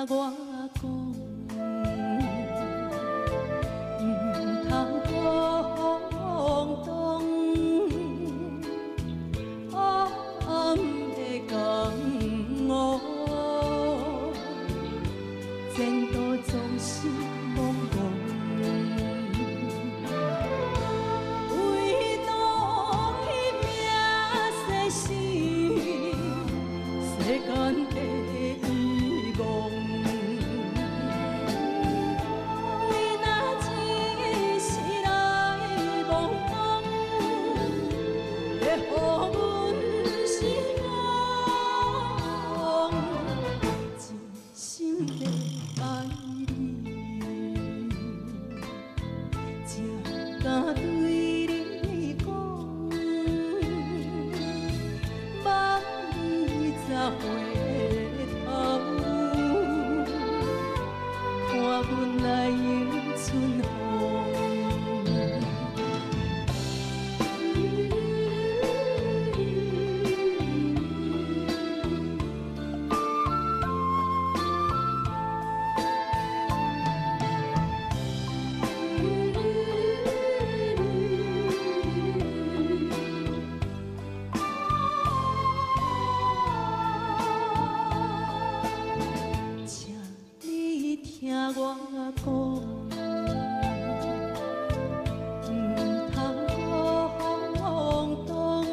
我讲，唔通空洞。暗的江湖，前途总是茫茫。唯独迄名世事，世间的遗忘。你若只是来茫茫，会予阮失望。真心的爱你，才敢对你讲，望你再回头，看阮来迎春风。请你听我讲，唔通空洞。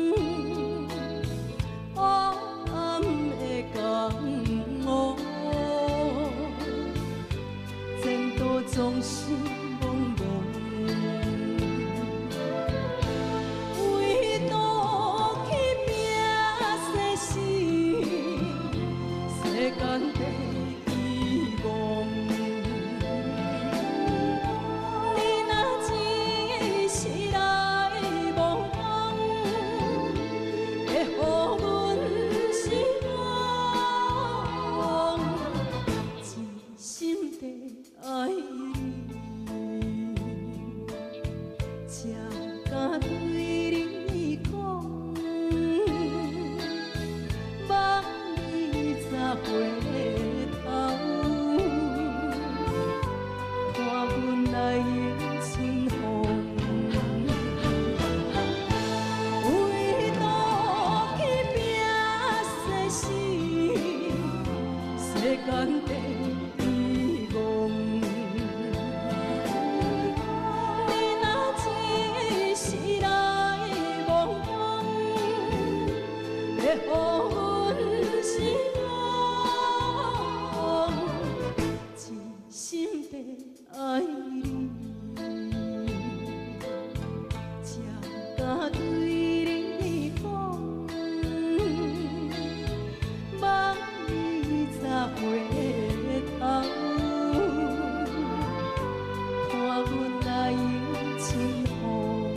暗的江湖，前途总是茫茫。唯独迄名世事，世间的遗忘。你若只是来茫茫，会予阮失望。真心的爱你，才敢对你讲，望你再回头，看阮来迎春风。唯独迄名世事，世间的遗忘。你若只是来茫茫，会予阮失望。真心的爱你，才敢对你讲，望你再回头，看阮来迎春风。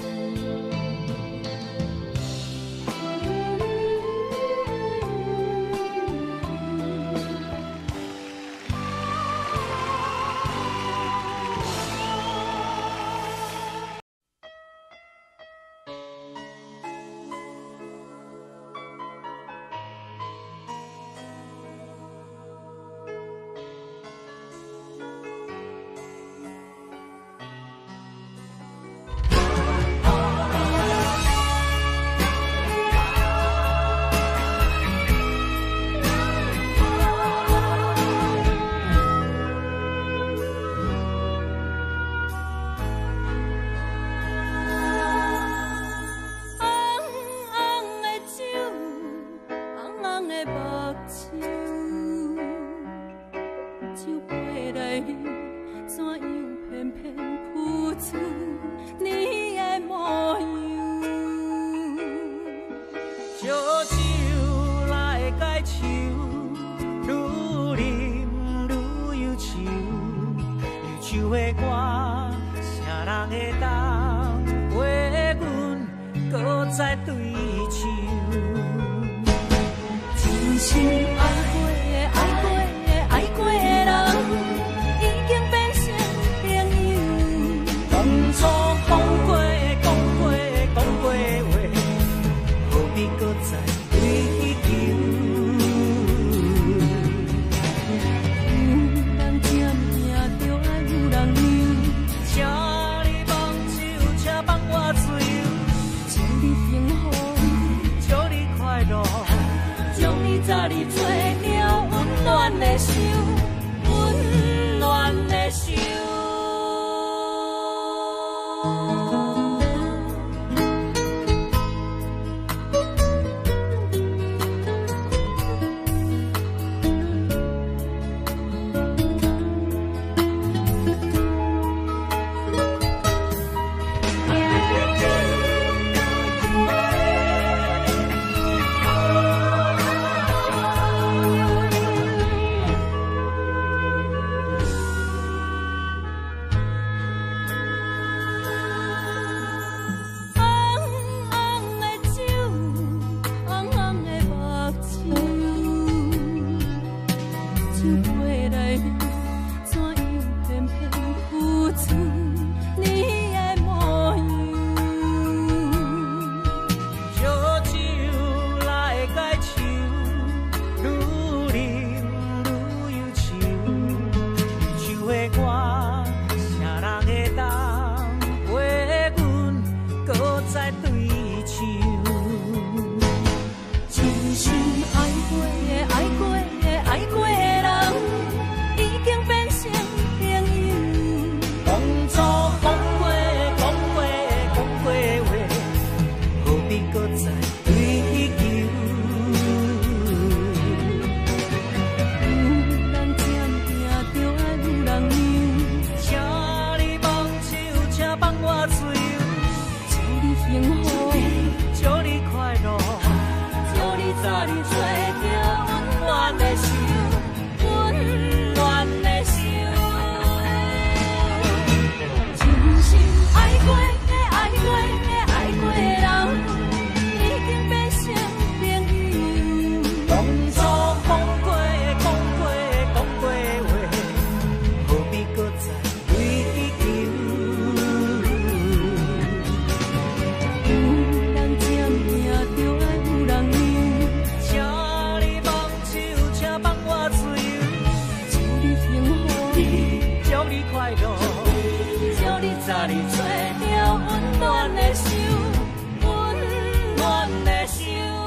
路，祝你早日找到温暖的手，温暖的手。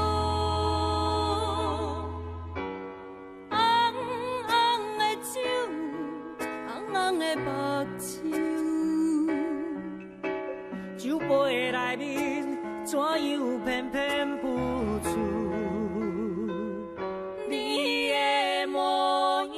红红的酒，红红的目睭，酒杯的内面怎样偏偏浮出你的模样？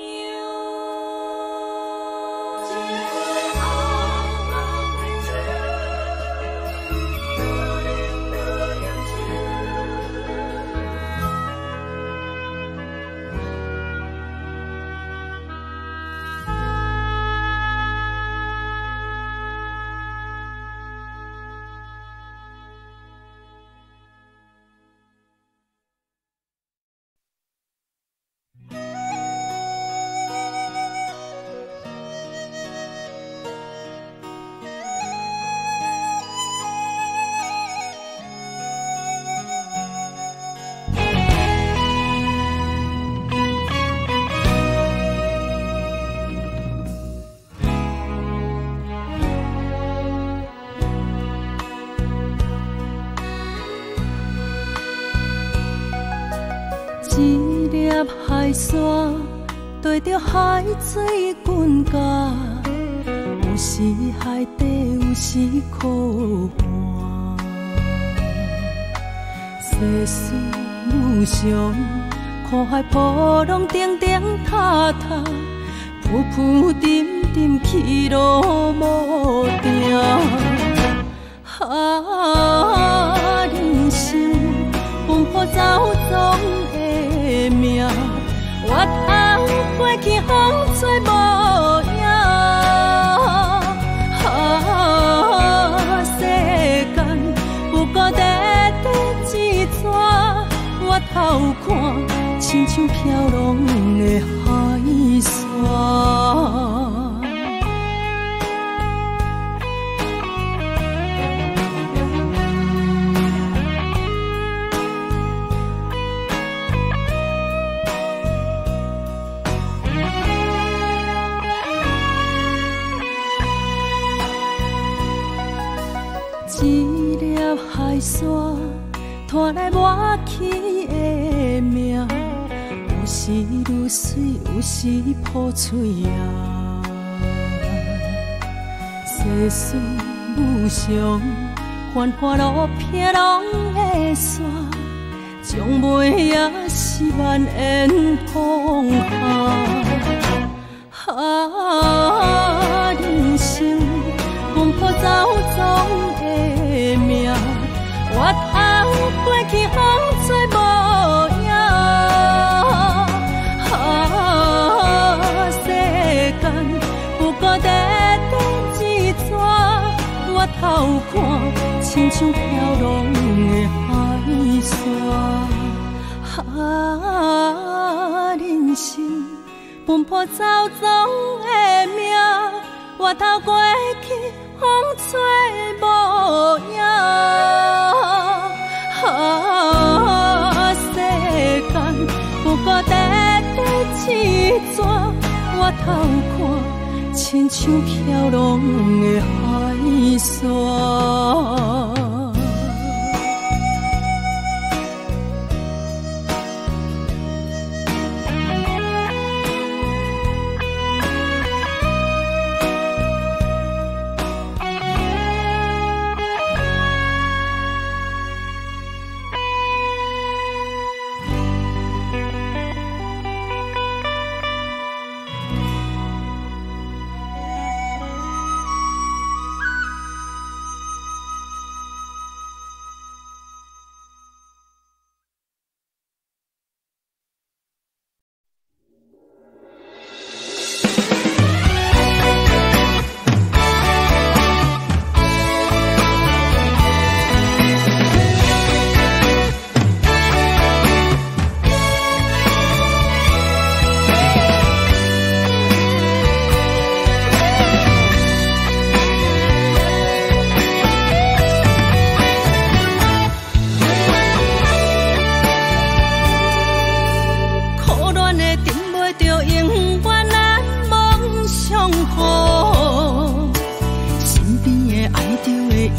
一粒海沙对着海水滚甲，有时海底，有时苦寒。世事无常，看海波浪定定塌塌，浮浮沉沉去路无定。人生奔波走总的命，我头飞去风吹无影。世间有孤单的一撮，我头看亲像飘浪的海沙。一粒海沙拖来我去的命，有时如水，有时破碎啊。世事无常，繁华路偏拢会煞，将尾也是万缘风下。人生奔波走总的命，我头飞去风吹无影。世间有孤单的一撮，我头看亲像飘浪的海沙。人生奔波走总的命，我头过去风吹无影。世间有孤单的一撮，我头看亲像飘浪的海沙。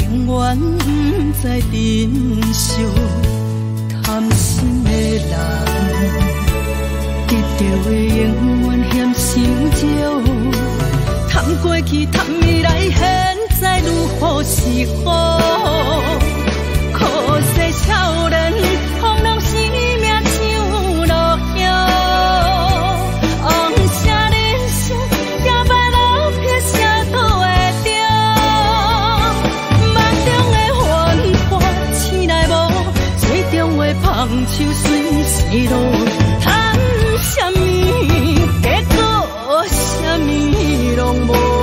永远不知珍惜，贪心的人，得到的永远嫌伤少。贪过去，贪未来，现在如何是好？可惜少年，风浪生命像落叶，红色人生，也捌老撇写倒会着。梦中的繁华，醒来无，最中的芳手随时落。贪什么，结果什么拢无。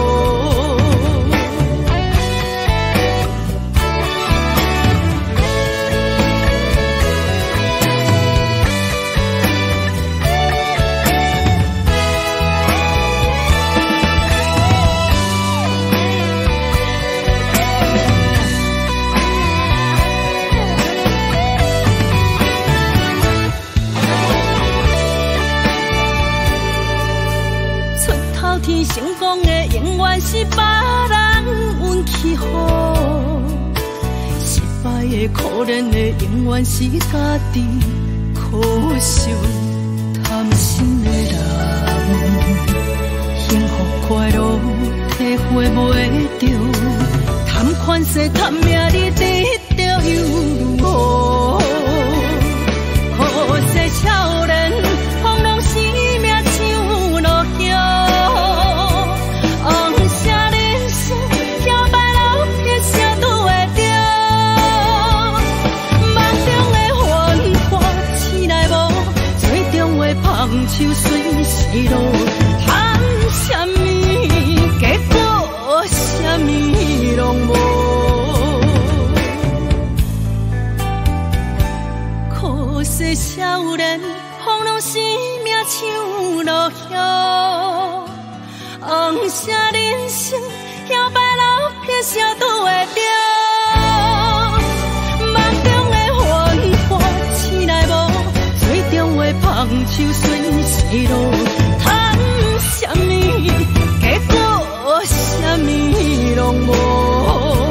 成功的永远是别人运气好，失败的可怜的永远是家己可受。贪心的人，幸福快乐体会袂着，贪款势贪名利得到又如何？可惜少年，风浪生命像落叶。放手随时落，贪什么，结果什么拢无。可惜少年，风浪生命像落叶，红色人生，也捌老撇写倒会着。放手随时落，贪什么，结果什么拢无。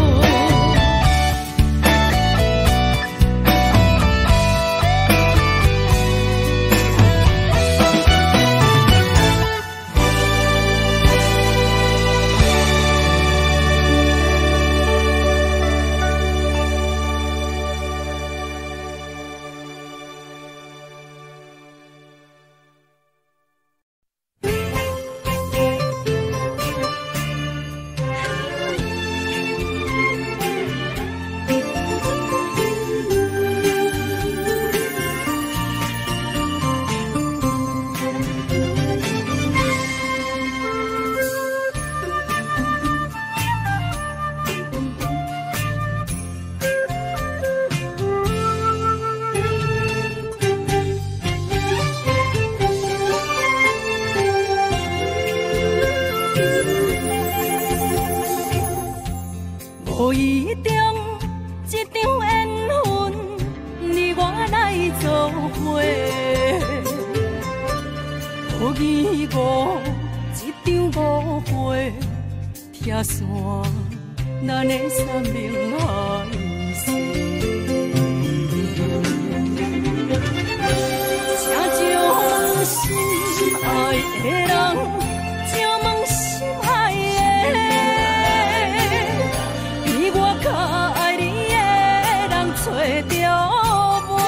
无意中一场缘分，你我来作伙；无意误一场误会，拆散咱的生命海誓。请将心爱的人，请问心爱的。较爱你的人找着袂？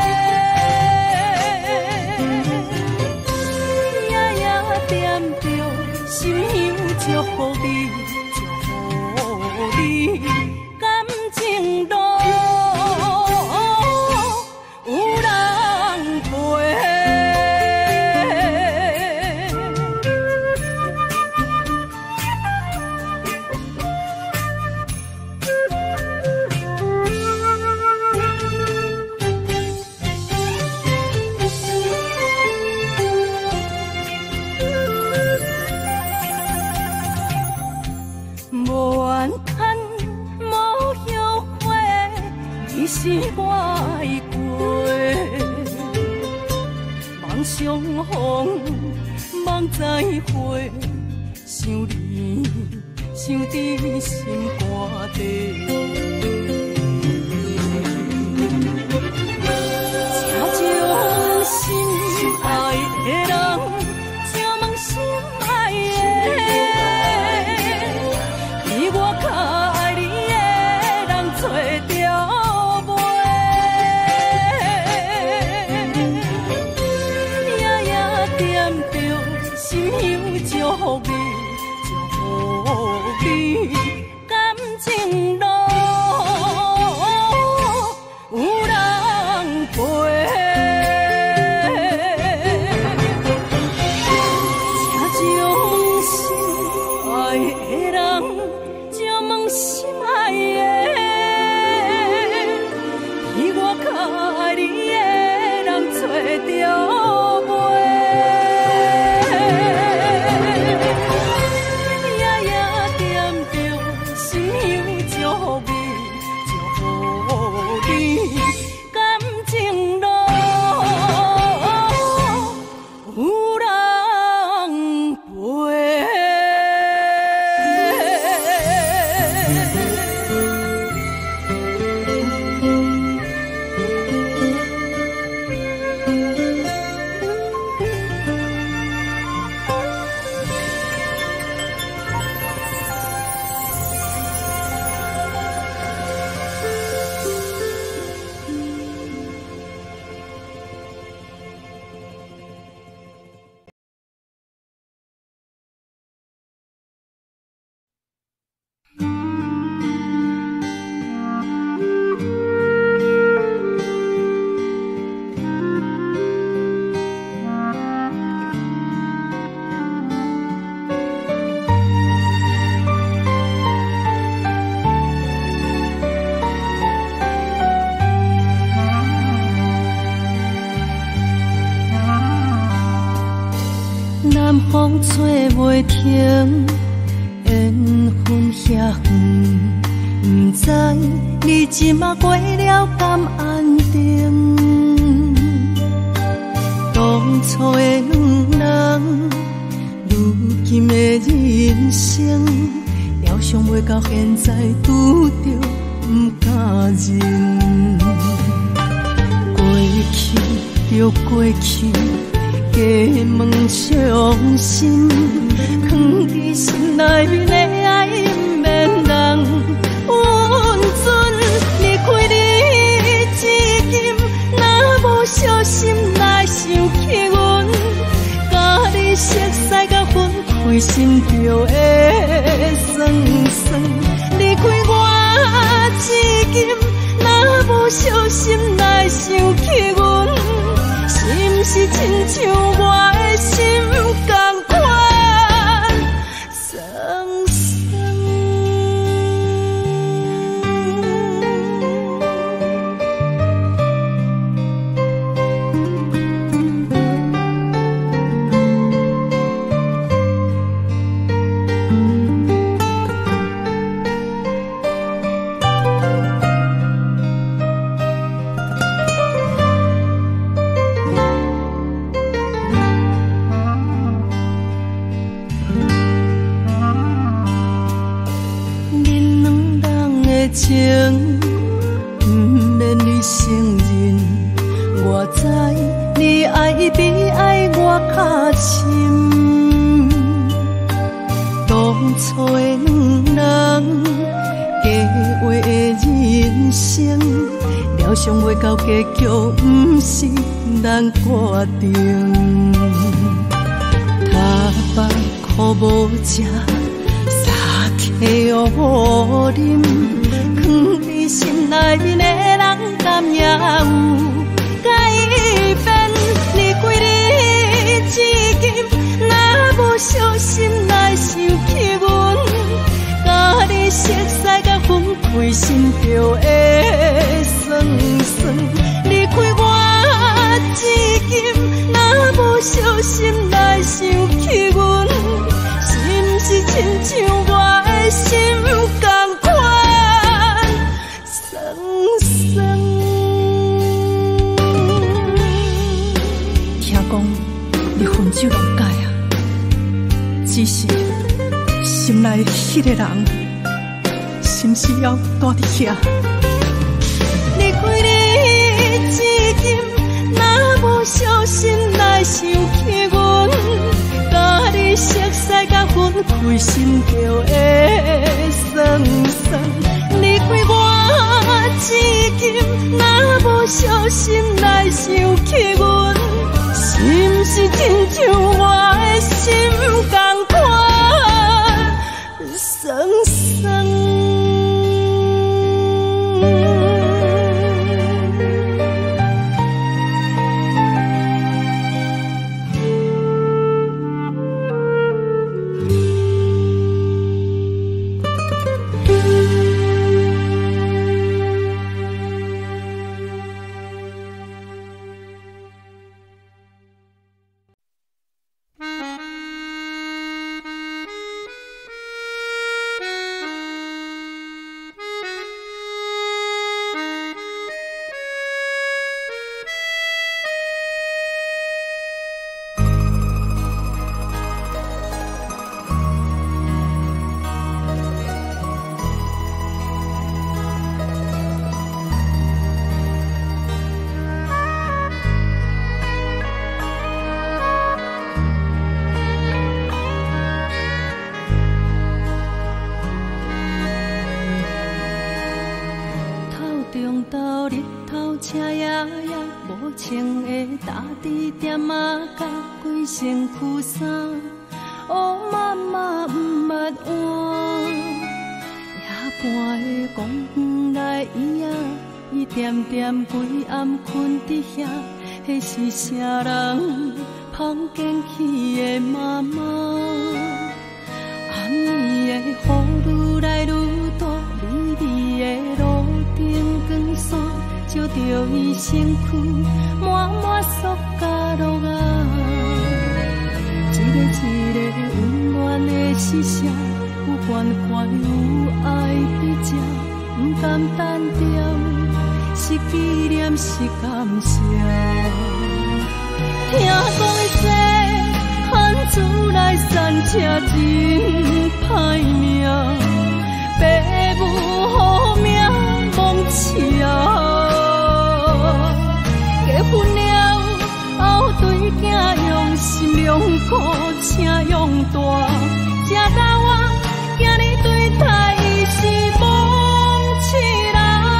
夜夜惦着，心香祝福你，祝福你，感情路有人陪。无怨叹，无后悔，你是我的过。梦相逢，梦再会，想你想伫心肝底。请将心爱的人，请问心爱的，比我较爱你的人找着袂？夜夜惦着心香祝福你。感情路有人陪，请将心爱的人，请问心爱的，比我较爱你的人找着袂？南风吹袂停，缘分遐远，不知你即马过了敢安定？当初的两人，如今的人生，了想袂到现在拄着不甘认。过去就过去。加问伤心，藏伫心内面的爱免人温存。离开你至今，若无小心来想起阮，甲你熟悉甲分开心着会酸酸。离开我至今，若无小心来想起阮。是毋是亲像我的心同款酸酸？情不免你承认，我知你爱伊比爱我较深。当初的两人，假话的人生，了想袂到结局，不是咱决定。头目苦无食，三体乌啉。藏伫心内面的人，敢也有改变？离开你至今，若无小心来想起阮，甲你熟悉甲分开心着会酸酸。离开我至今，若无小心来想起阮，是毋是亲像我的心同款？听讲你分手谅解啊，只是心内迄个人，是毋是还住伫遐？离开你至今，若无小心来想起阮，甲你熟悉甲分开心叫会酸酸。离开我至今，若无小心来想起阮，是毋是亲像我的心同款酸酸？身躯衫，乌妈妈不捌换，夜半的公园内伊仔，伊点点规暗困伫遐，迄是啥人芳捡起的妈妈？暗暝的雨愈来愈大，微微的路灯光线，照着伊身躯满满塑胶落啊。一个温暖的视线，有关怀有爱在这，不敢单调，是纪念是感谢。听讲的说，汉子来散车真歹命，爸母好命忘笑，结婚了。后对囝用心良苦，请用大，才到我今日对待伊是忘气人。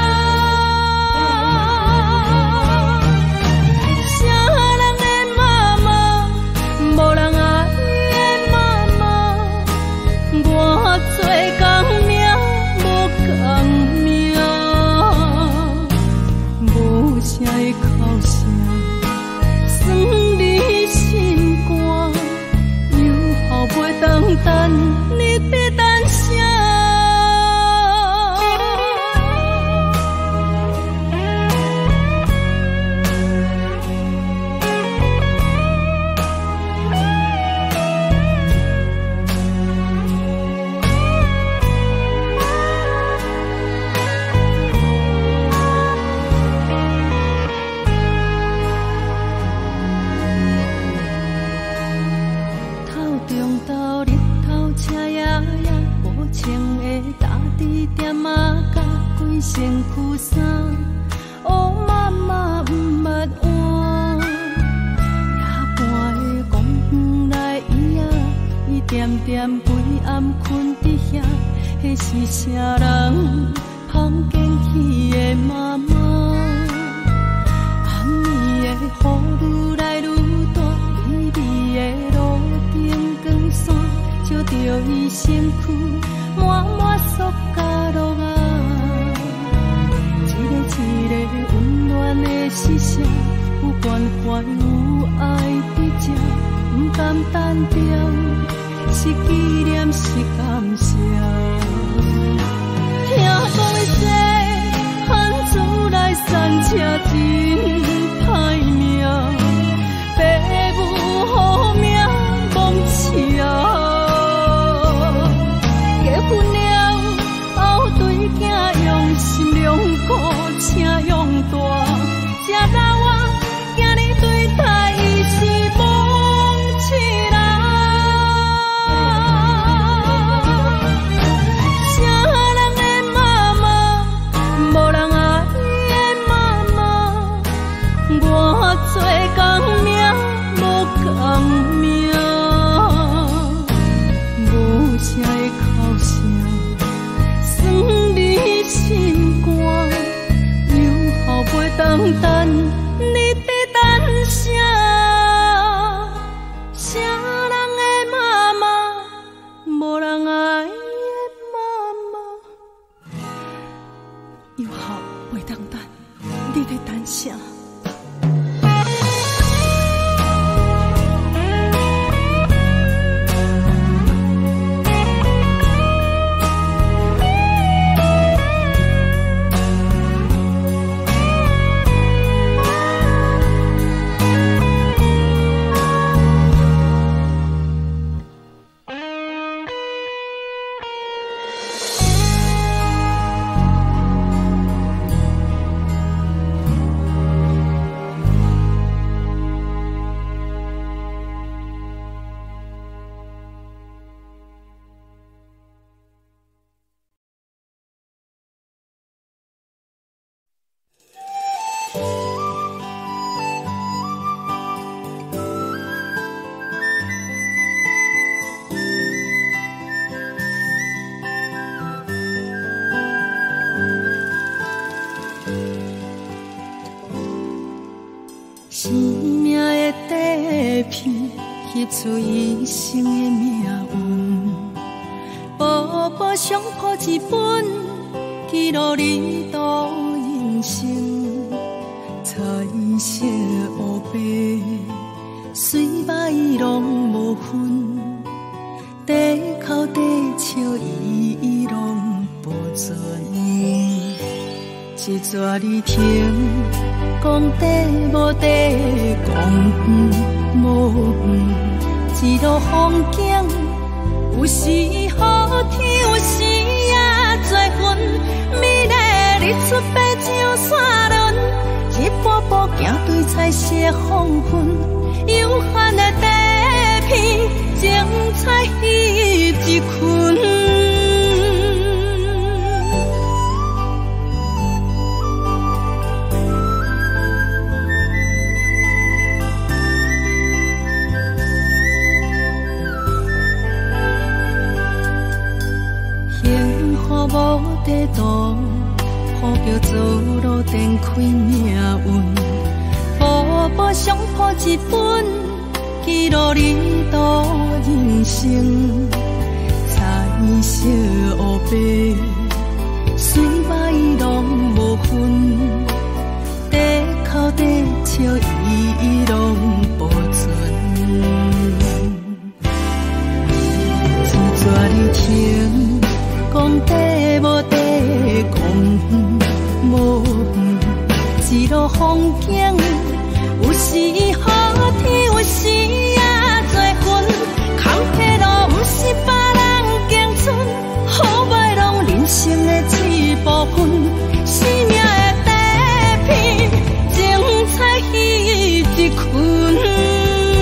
啥人的妈妈，无人爱的妈妈，我做工命无工命，无啥会哭声。算你心肝，又后袂当等，你别等啥？身躯衫，乌妈妈不捌换。夜半的公园内伊仔，伊点点规暗困伫遐，迄是啥人芳捡起的妈妈？暗暝的雨愈来愈大，微微的路灯光线，照着伊身躯满满塑胶落啊。一个温暖的视线，有关怀有爱在这，不敢单调，是纪念是感谢。听讲的说，汉子来散车真歹命，爸母好命忘笑，结婚了后对囝用心良苦。请用大，才到我今日对待伊是忘气人。 的哭声，酸你心肝，有后袂当等，你在等啥？啥人的妈妈，无人爱的妈妈，有后袂当等，你在等啥？生命的底片，翕出一生的命运。薄薄相簿一本，记录你度人生。彩色黑白，水歹拢无分。地哭地笑，伊拢保存。一纸字听。讲地无地，讲远无远，一路风景，有时好天，有时也多云。美丽日出爬上山仑，一步步行对彩色黄昏，有限的地片，精彩翕一群。无地图，呼叫做路展开命运。薄薄相簿一本，记录你度人生。彩色黑白，水歹拢无分。地哭地笑，伊拢保存。一纸字听。讲地无地，讲远无远，一路风景，有时好天，有时也多云。坎坷路不是别人行出，好歹拢人生的一部分。生命的底片，精彩翕一群。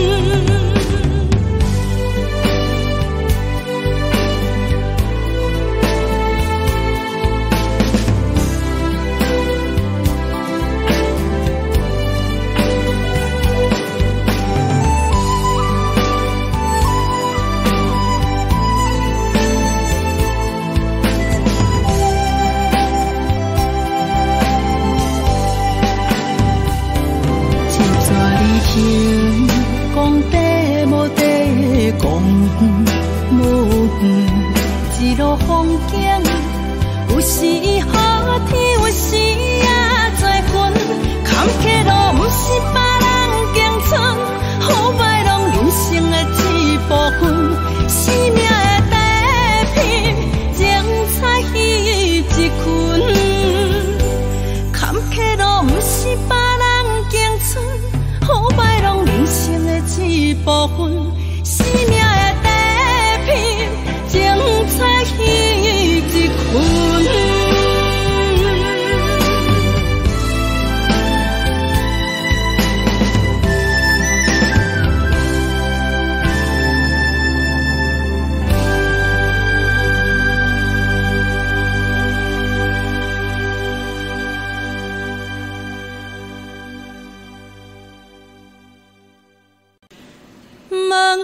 讲地无地，讲远无远，一路风景，有时好天，有时也多云。坎坷路不是别人行出，好歹拢人生的一部分。生命的底片，精彩翕一群。坎坷路不是别人行出。好歹拢人生的一部分，生命的底片，精彩翕一群。梦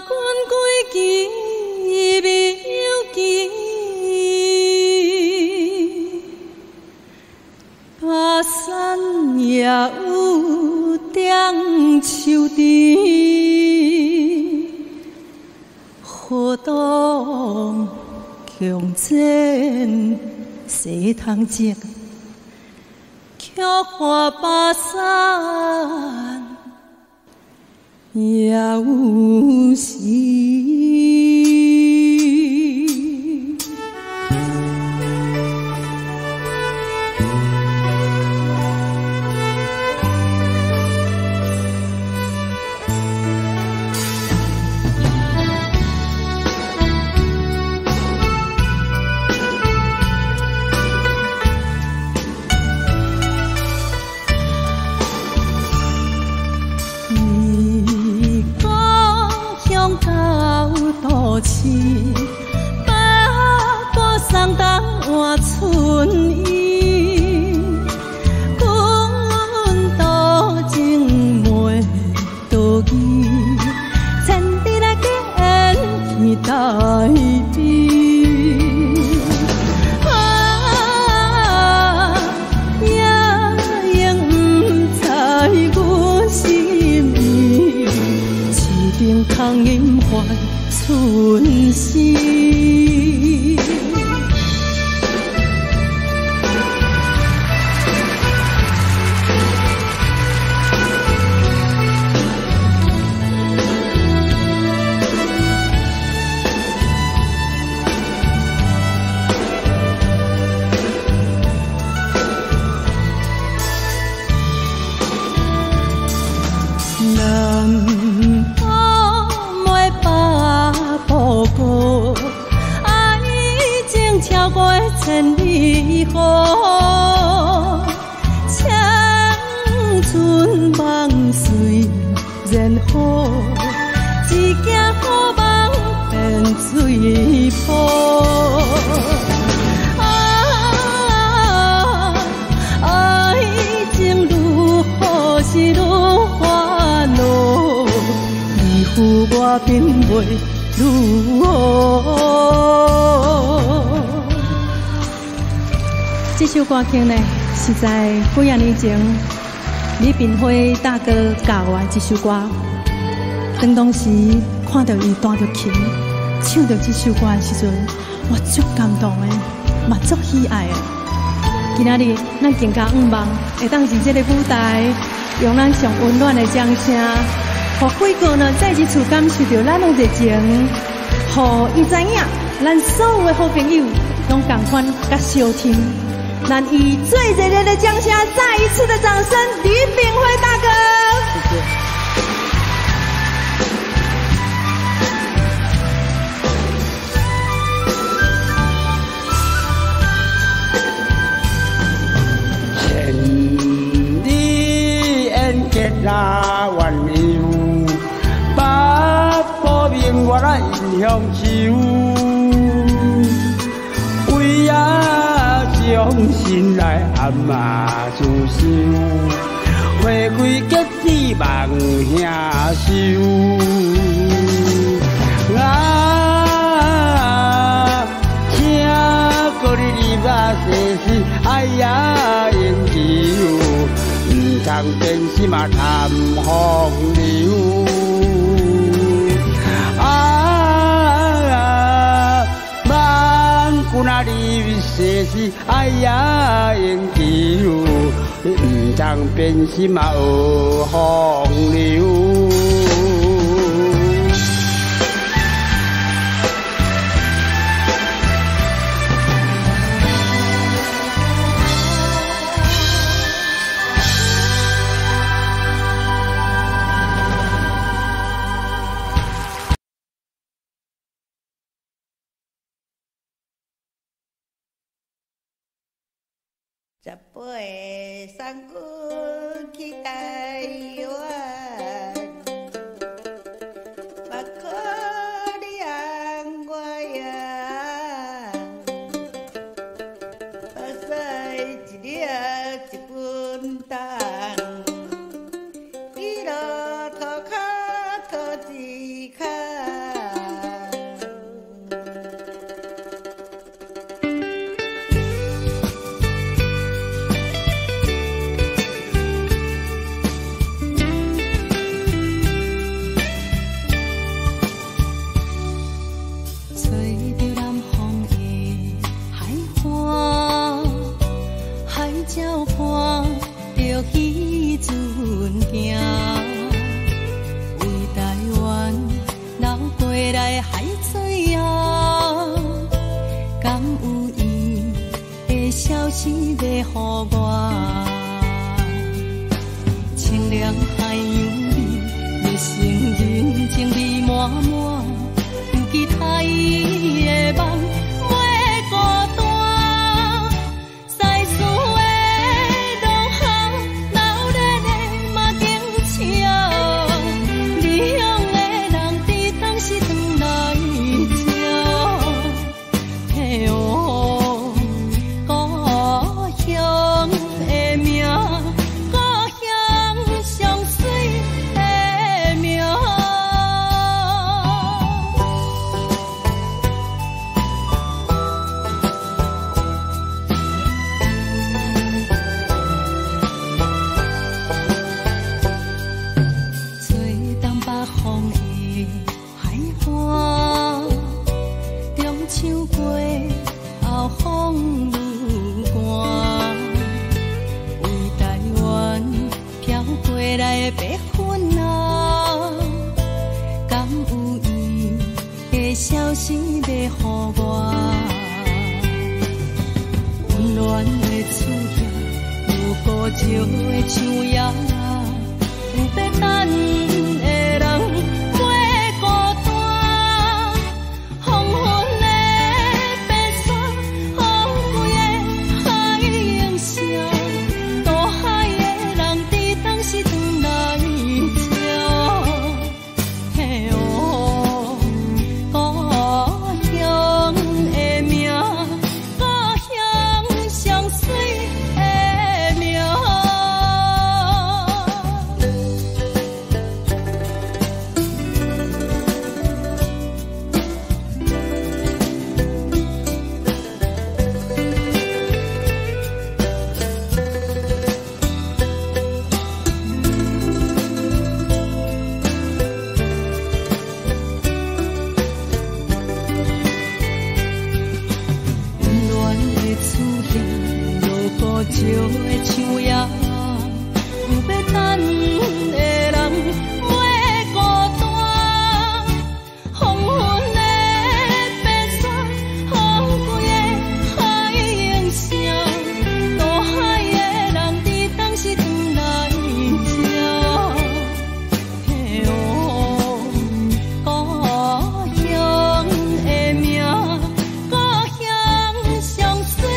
手中何当强剪西塘节，却看巴山也有时。把波送东换春意，阮多情袂倒去，千里来见天台边。也永不知我心意，一定空饮怀。春时，千里河，青春梦随然好，一件好梦变水泡。爱情愈好是愈烦恼，依附我并袂愈好。这首歌曲呢，是在几啊年前李炳辉大哥教我这首歌。当时看到伊弹着琴，唱着这首歌的时阵，我足感动的，嘛足喜爱的。今仔日咱更加盼望会当伫这个舞台，用咱上温暖的掌声，互贵哥呢再一次感受到咱的热情，互伊知影，咱所有的好朋友拢同款甲相听。咱以最热烈的掌声，再一次的掌声，李炳辉大哥。 谢谢。千里缘结那鸳鸯，把波明我来迎向手，为将心来暗嘛自想，花开结子望兄收。请各位你我世事爱呀永久，唔通变心嘛谈风流。那里世事爱呀永久，唔通变心嘛学风流。 十八个三军去台湾，目可怜我呀，目屎一粒一分担，你落涂骹涂一骹。 行，为台湾流过来海水啊，敢有伊的消息要予我？清凉海洋里，热情人情味满满，犹记他伊的梦。消息要予我，温暖的厝边，有古石的树叶，有要等的人袂孤单。黄昏的白沙，风归的海涌声，大海的人伫当时转来照。嘿哦。石的树叶，有要等的人袂孤单。黄昏的白沙，风归的海涌声，大海的人伫当时转来照。嘿哦，故乡的名，故乡上水。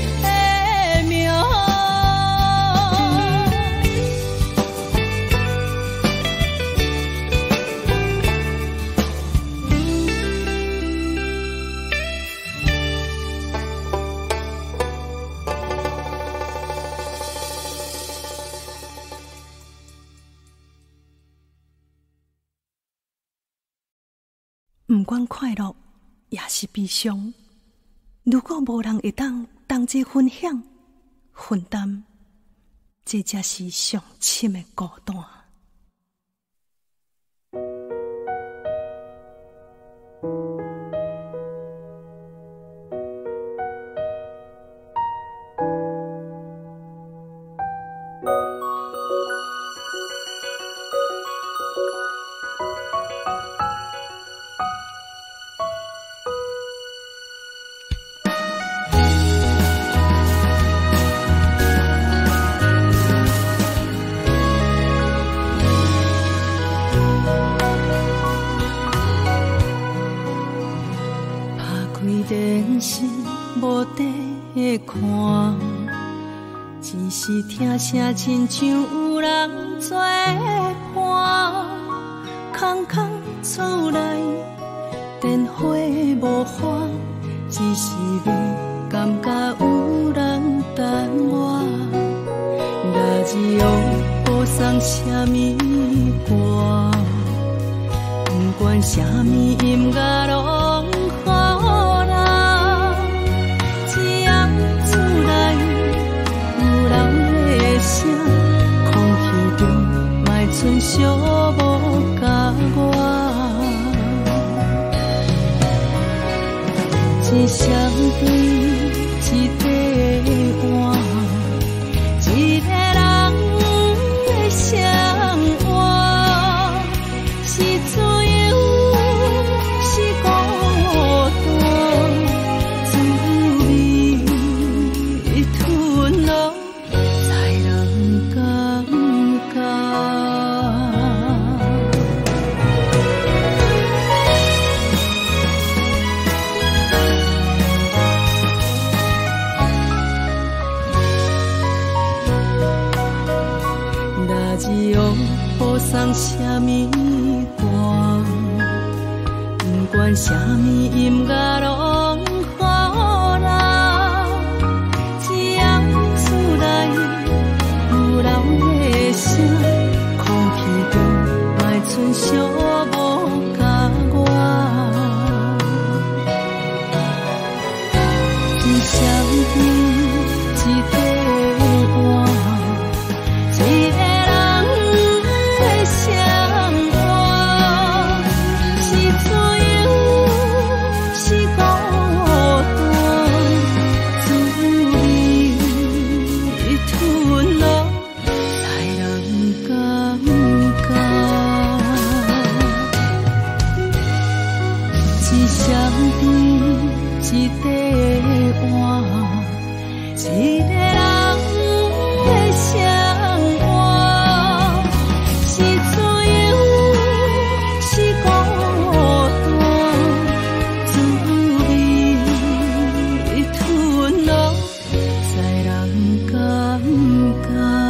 不管快乐也是悲伤，如果无人会当同齐分享、分担，这才是上深的孤单。电视无地看，只是听声亲像有人作伴。空空厝内电火无花，只是你感觉有人等我。radio 播送什么歌，不管什么音乐拢好啦。只要厝内有人的声，空气中莫剩寂寞甲我。一双对一块碗，一个人的双什么歌，不管什么音乐拢好啦。只要厝内有老的声，空气中莫剩寂寞甲我。一双手，一块碗，一个人的生活，是自由，是孤单，滋味吞落，才人感觉。一双手，一块碗，一个人的生活，是自由，是孤单，滋味吞落，才人感觉。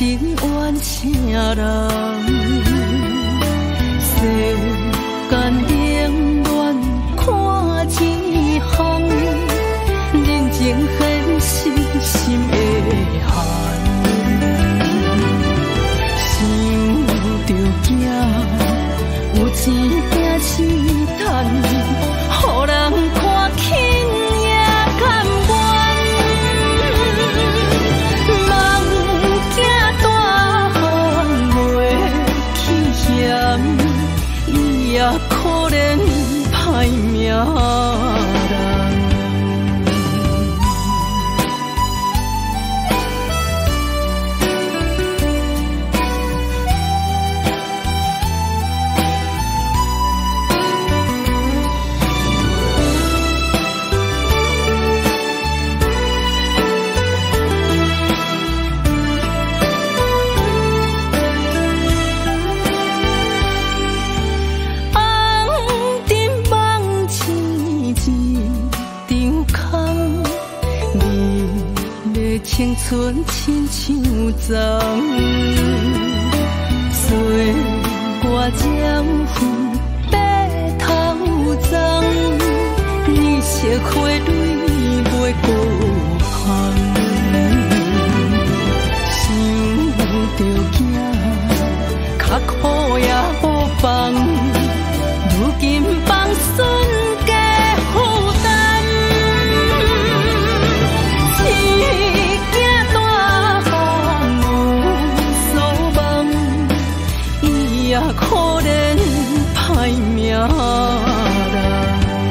亲怨啥人？世间冷暖看一项，人情现实心会寒。想着囝有钱惊试探，予人看轻也甘愿。梦囝大汉袂去嫌，伊也可怜歹命人。青春亲像丛，岁月将分白头鬃，年色花蕊袂孤芳。想着囝，较苦也无放，如今放孙加负担。也可怜歹命人。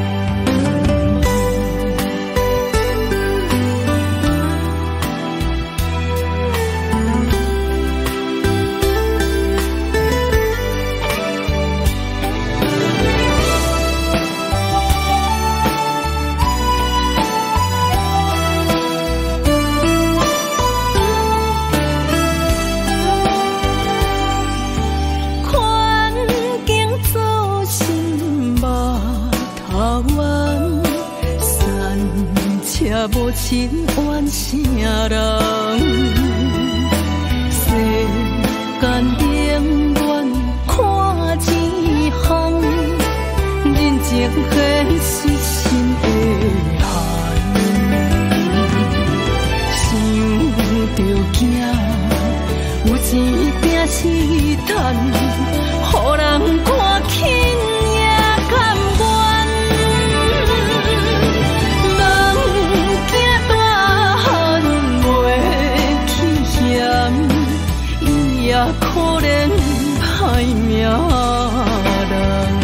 也无亲怨啥人，世间冷暖看一项，人情现实心会寒。想着囝有钱拼试探，予人看轻也甘愿。也可怜歹命人。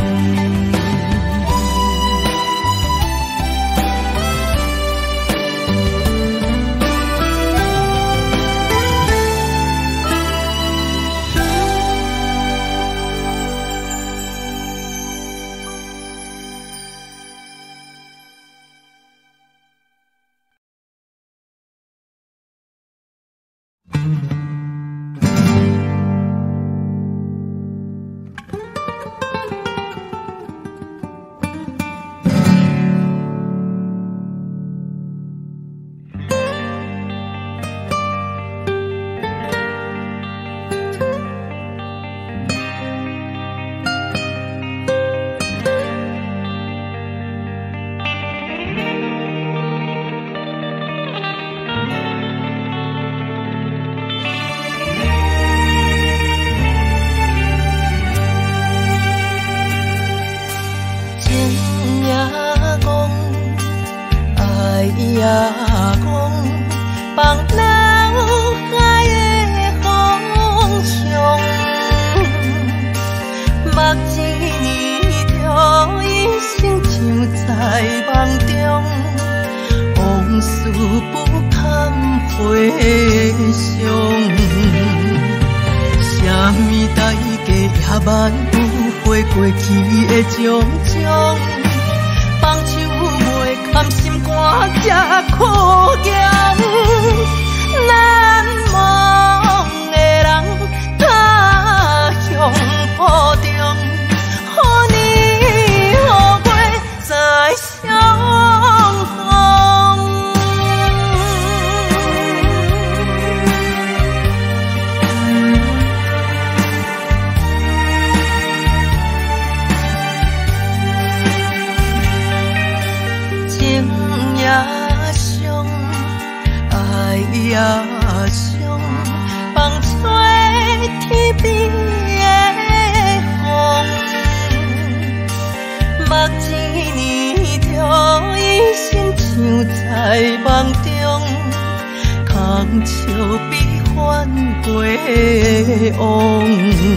往。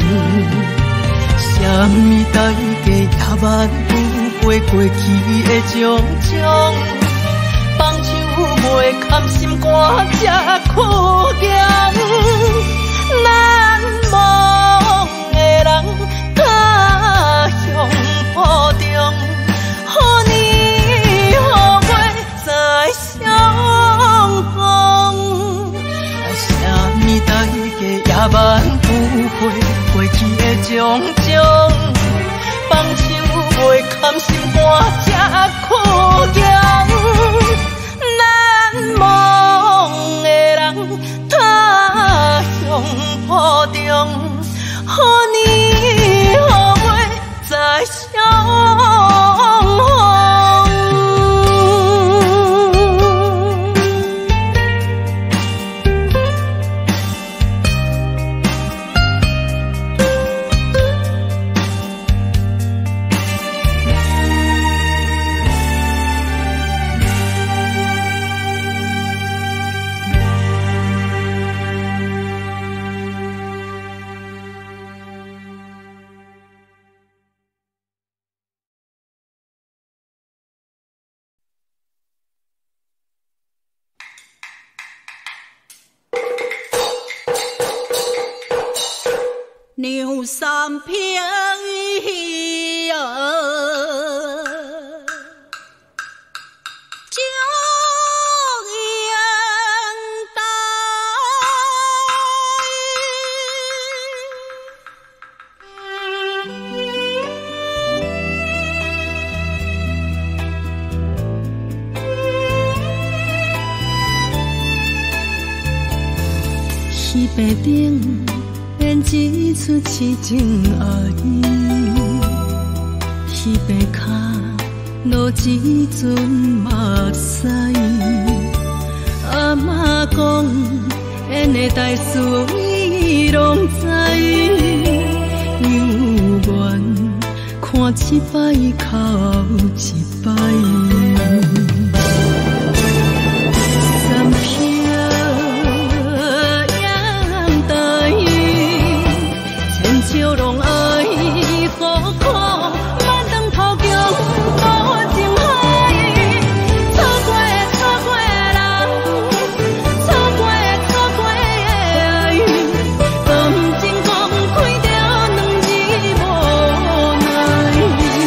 什么代价也挽不回过去的种种，放手袂堪心肝这苦咸，难忘的人他乡坡中，予年予月再相逢。什么代价也挽不回过去的种种，放手袂堪心肝这苦咸，难忘的人他乡坡中，予年予月再相逢。 牛三平啊，种烟台， 溪边顶演一出痴情爱意，溪边脚落一阵目屎。阿嬷讲，演的大事伊拢知，有缘看一摆哭一摆。笑容爱苦苦，满塘头强多情海。错过错过人，错过错过爱，感情放开着两字无奈。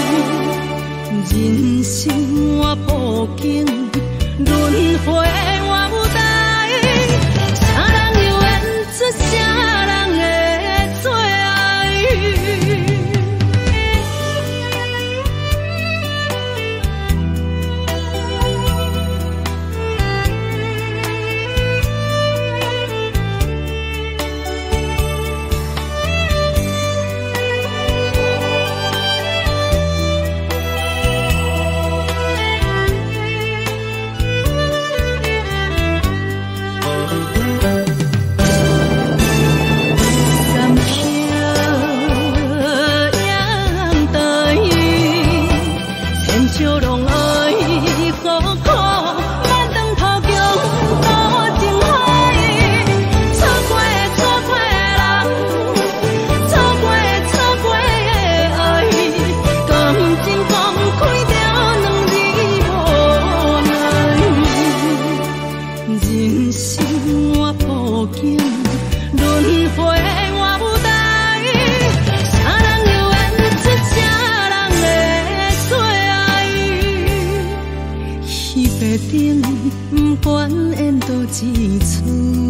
人生我步经轮回我有代，啥人又演出啥人的做？笑容爱苦苦，满塘头强多情海。错过错过人，错过错过爱，感情放开着两字无奈。人生我步经轮回我有代，啥人又演出啥人的做？溪边顶，不管演倒一出，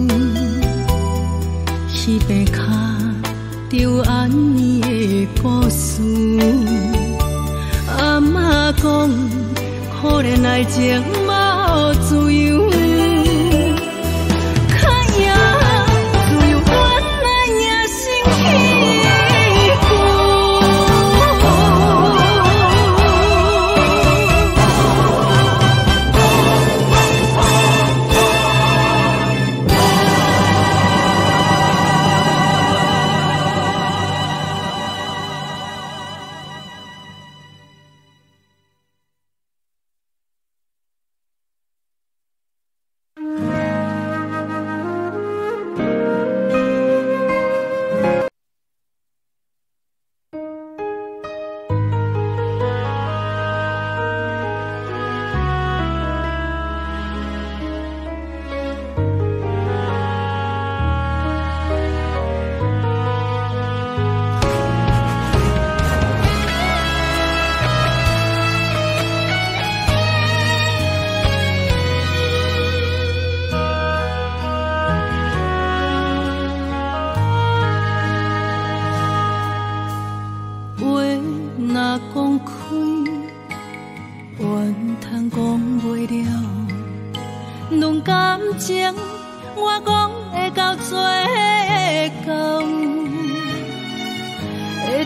溪边脚着安尼的故事。阿嬷讲，可怜爱情无自由。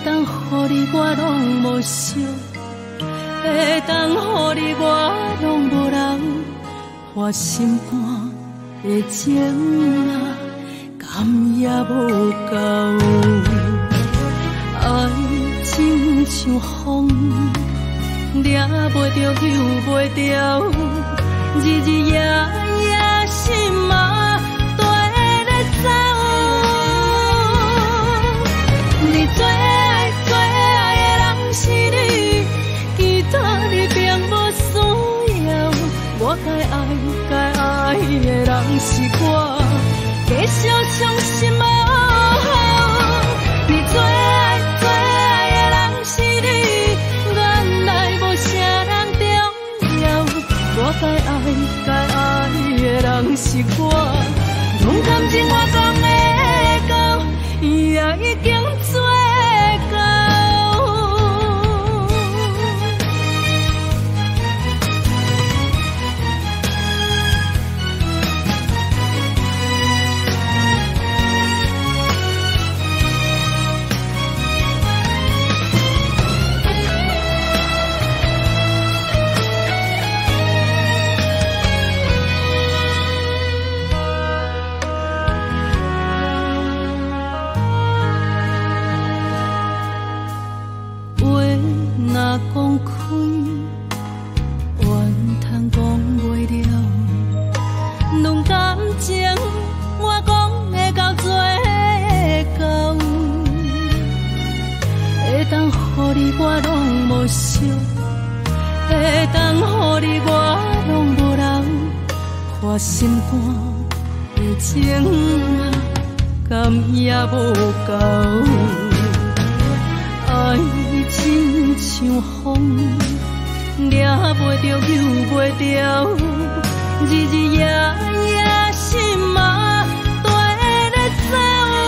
当予你我拢无惜，会当予你我拢无人花心肝的情啊，甘也无够。爱情像风，抓袂着，救袂着，日日夜夜心嘛跟咧走。你最爱的人是你，其他你并无需要。我该爱的人是我，继续相信无好。你最爱的人是你，原来无啥人重要。我该爱的人是我，勇敢情我讲会到，也已经做到。讲开，怨通讲袂了。论感情，我讲会到最后，会当予你我拢无惜，会当予你我拢无人花心肝的情啊，甘也无够。爱情像风，抓袂着，救袂着，日日夜夜心嘛跟咧走。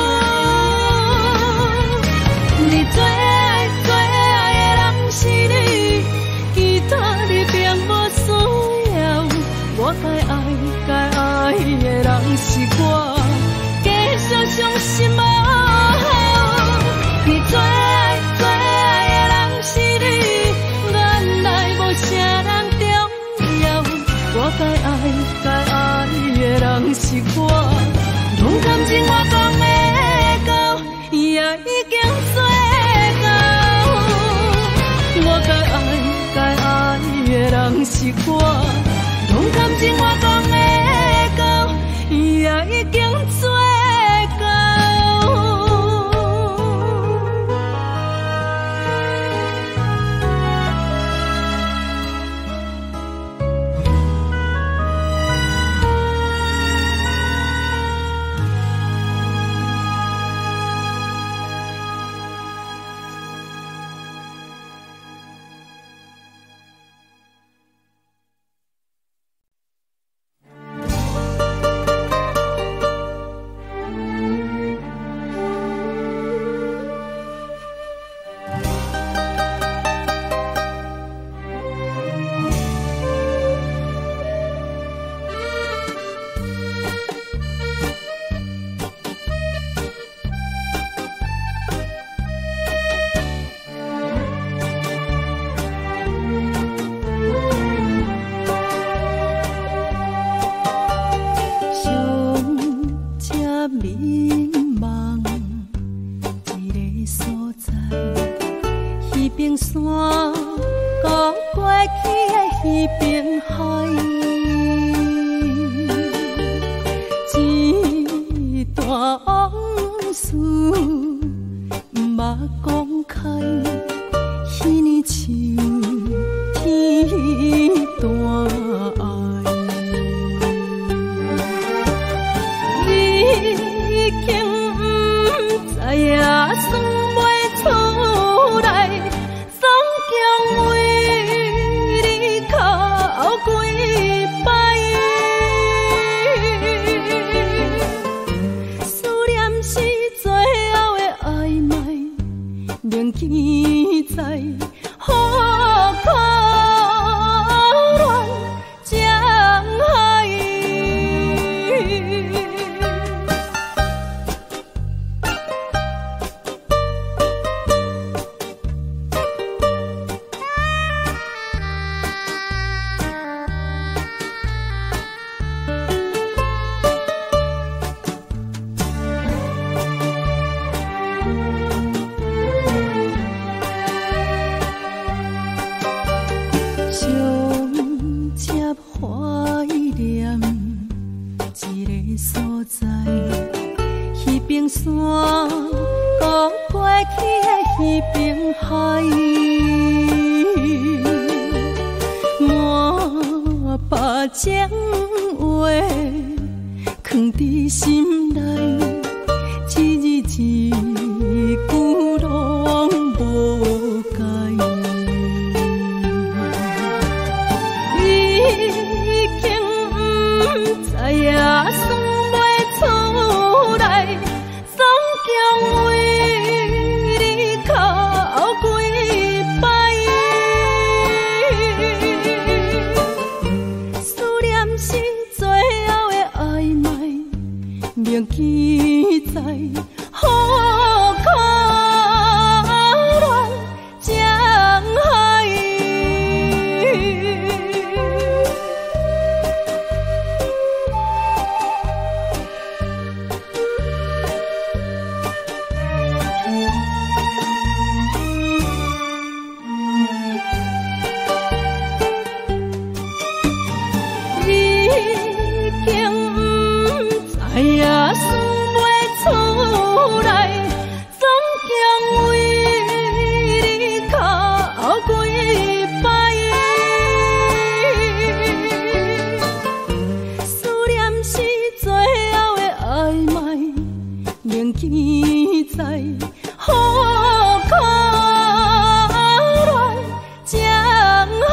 你最爱的人是你，其他你并无需要。我该爱的人是我，继续相信无好。你最爱的人是你，原来无啥人重要。我该爱的人是我，勇敢情我讲会到，也已经做到。我该爱的人是我，勇敢情我讲会到，也已经做到。 起的鱼冰海，满把情话藏伫心内，一字一句拢无改。已经不知影算袂出来，总共为你哭几摆。思念是最后的暧昧，铭记在好可恋江海。已经不知影算袂出来，总共为你哭几摆。思念是最后的暧昧，铭记在好可恋江海。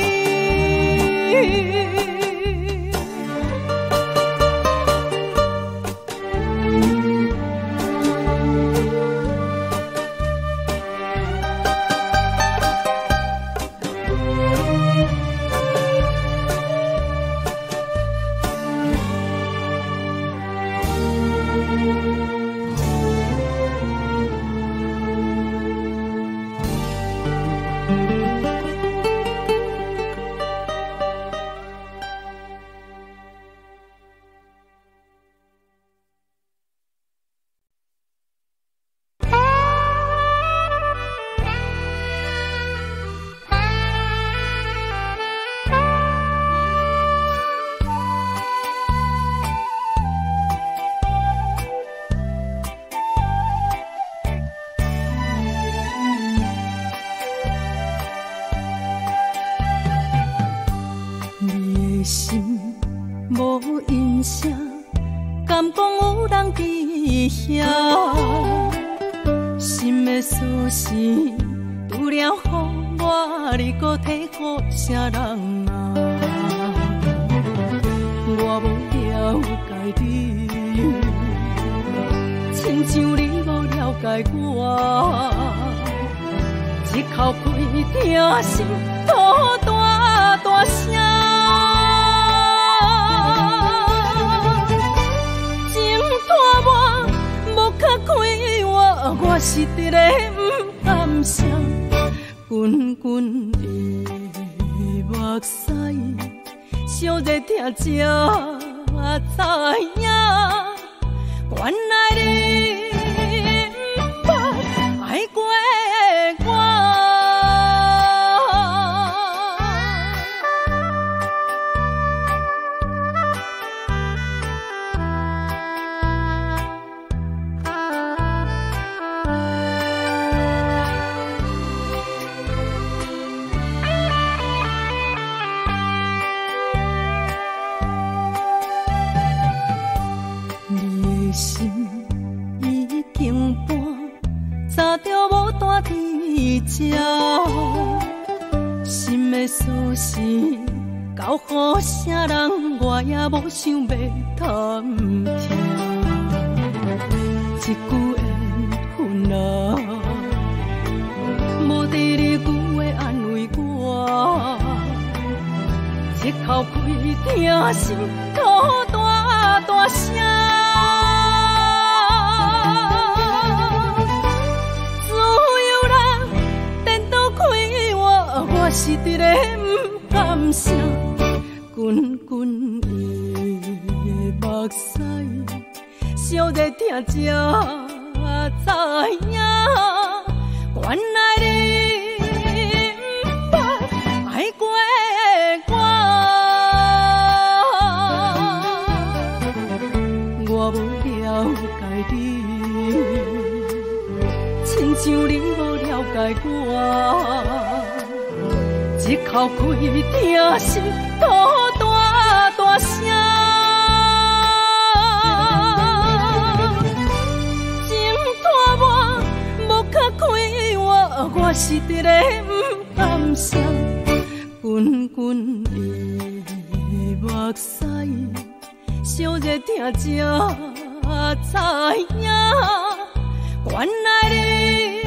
心无音声，敢讲有人伫遐？心的思绪除了予我，你搁体予啥人啊？我无了解你，亲像你无了解我。一口气听心吐大大声。我是伫咧不甘心，滚滚的目屎，烧热听才知影，原来你不捌爱过我。心已经搬，早就无待伫这。心的思绪交予啥人，我也无想要探听。一句缘分啊，无伫你句话安慰我。一口气听心吐大大声。我是伫咧不甘心，滚滚的目屎，烧热听才知影，原来你不捌爱过我，我无了解你，亲像像你无了解我，一口气疼心吐大大声，情拖我无较开我是直个不甘心，滚滚的目屎，烧热疼才知影，原来你。